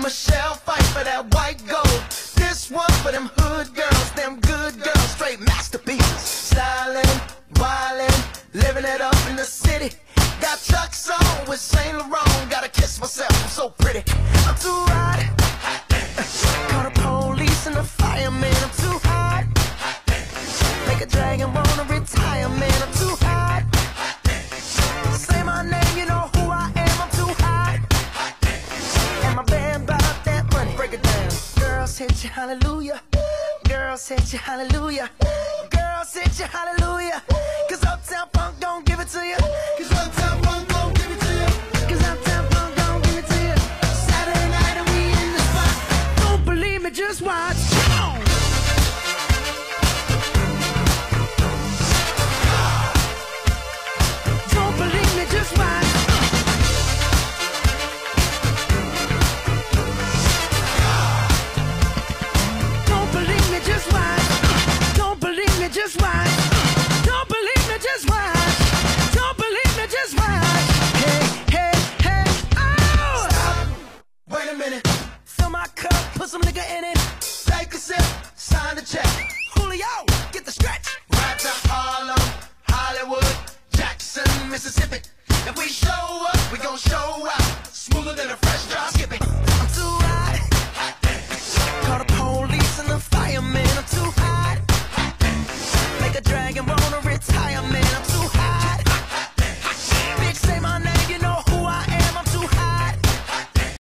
Michelle fight for that white gold. This one for them hood girls, them good girls, straight masterpieces. Stylin', wildin', living it up in the city. Got Chuck's on with Saint Laurent. Gotta kiss myself, I'm so pretty. I'm too hot. Call the police and the fireman. I'm too hot. Make a dragon wanna retire, man. I'm too hot. Say my name, you know who I am. I'm too hot. And my band bought that money. Break it down. Girls hit you, hallelujah. Girls hit you, hallelujah. Girls hit you, hallelujah. Cause Uptown Funk don't give it to you. Cause Uptown Funk don't give it to you. Cause Uptown Funk don't give it to you. Saturday night and we in the spot. Don't believe me, just watch. Come on. Don't believe me, just watch. Don't believe me, just watch. Don't believe me, just watch. Don't believe me, just watch. Don't believe me, just watch. Hey, hey, hey, oh! Stop. Wait a minute. Fill my cup, put some nigga in it. Take a sip, sign the check. Julio, get the stretch. Right to Harlem, Hollywood, Jackson, Mississippi.